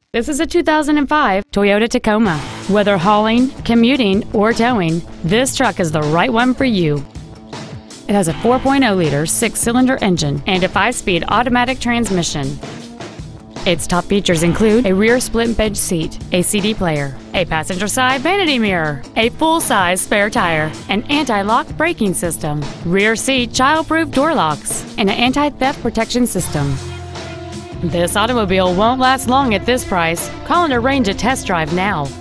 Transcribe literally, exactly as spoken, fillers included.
This is a two thousand five Toyota Tacoma. Whether hauling, commuting, or towing, this truck is the right one for you. It has a four point oh liter six-cylinder engine and a five-speed automatic transmission. Its top features include a rear split bench seat, a C D player, a passenger side vanity mirror, a full-size spare tire, an anti-lock braking system, rear seat child-proof door locks, and an anti-theft protection system. This automobile won't last long at this price. Call and arrange a test drive now.